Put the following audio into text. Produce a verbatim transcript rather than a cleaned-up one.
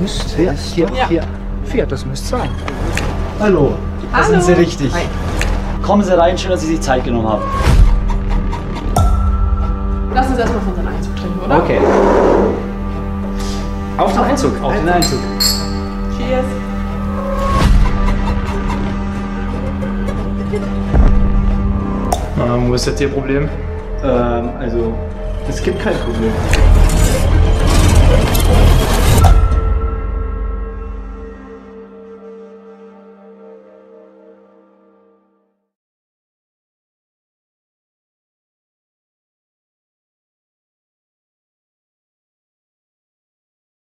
müsste Ja, es hier, ja. hier, vier, das müsste sein. Hallo. Da Hallo. sind Sie richtig. Hi. Kommen Sie rein, schön, dass Sie sich Zeit genommen haben. Lass uns erstmal von seinem Einzug trinken, oder? Okay. Auf den Einzug. Auf den Einzug. Cheers. Ähm, wo ist jetzt Ihr Problem? Ähm, also, es gibt kein Problem.